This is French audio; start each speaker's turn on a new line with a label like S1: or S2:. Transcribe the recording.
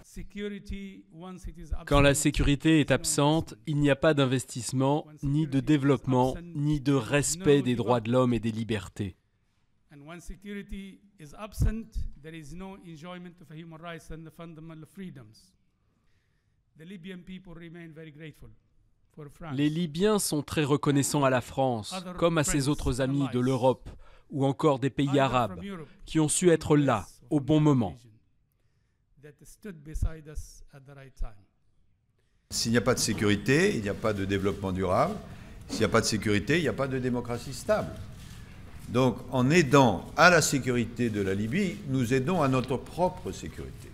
S1: Quand la sécurité est absente, il n'y a pas d'investissement, ni de développement, ni de respect des droits de l'homme et des libertés. Les Libyens sont très reconnaissants à la France, comme à ses autres amis de l'Europe, ou encore des pays arabes, qui ont su être là, au bon moment.
S2: S'il n'y a pas de sécurité, il n'y a pas de développement durable. S'il n'y a pas de sécurité, il n'y a pas de démocratie stable. Donc, en aidant à la sécurité de la Libye, nous aidons à notre propre sécurité.